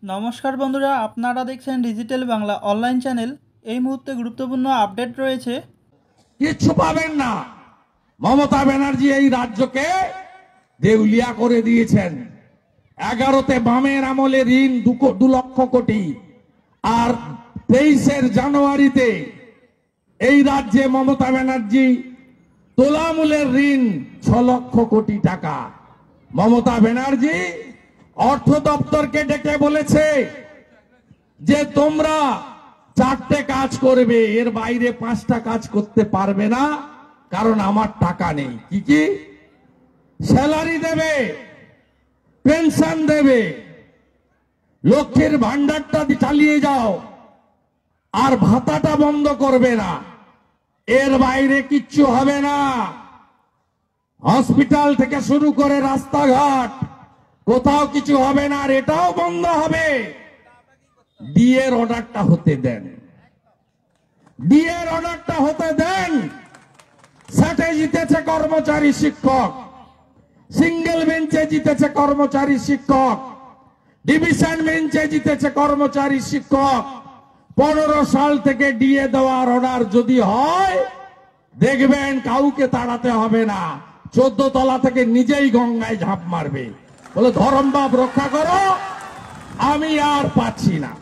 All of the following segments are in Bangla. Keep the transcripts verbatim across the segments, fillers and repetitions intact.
নমস্কার বন্ধুরা, আপনারা দেখছেন ডিজিটাল বাংলা অনলাইন চ্যানেল। এই মুহূর্তে গুরুত্বপূর্ণ আপডেট রয়েছে। কিচ্ছু পাবেন না। মমতা ব্যানার্জি এই রাজ্যকে দেউলিয়া করে দিয়েছেন। এগারোতে বামের আমলে ঋণ দু লক্ষ কোটি, আর তেইশের জানুয়ারিতে এই রাজ্যে মমতা ব্যানার্জি তোলামূলের ঋণ ছ লক্ষ কোটি টাকা। মমতা ব্যানার্জি অর্থ দপ্তরকে ডেকে বলেছে যে তোমরা চারটে কাজ করবে, এর বাইরে পাঁচটা কাজ করতে পারবে না, কারণ আমার টাকা নেই। কি কি? স্যালারি দেবে, পেনশন দেবে, লক্ষ্মীর ভান্ডারটা চালিয়ে যাও, আর ভাতাটা বন্ধ করবে না। এর বাইরে কিচ্ছু হবে না। হসপিটাল থেকে শুরু করে রাস্তাঘাট কোথাও কিছু হবে না, আর এটাও বন্ধ হবে। ডিএর অর্ডারটা হতে দেন, ডিএর অর্ডারটা হতে দেন। সেটে জিতেছে কর্মচারী শিক্ষক, সিঙ্গেল বেঞ্চে জিতেছে কর্মচারী শিক্ষক, ডিভিশন বেঞ্চে জিতেছে কর্মচারী শিক্ষক। পনেরো সাল থেকে ডিএ দেওয়ার অর্ডার যদি হয়, দেখবেন কাউকে তাড়াতে হবে না। চোদ্দ তলা থেকে নিজেই গঙ্গায় ঝাঁপ মারবে, বলে ধর্মবাপ রক্ষা করো, আমি আর পাচ্ছি না।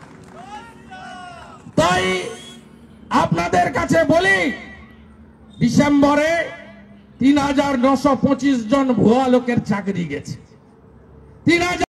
তাই আপনাদের কাছে বলি, ডিসেম্বরে তিন হাজার নশো পঁচিশ জন ভুয়া লোকের চাকরি গেছে। তিন হাজার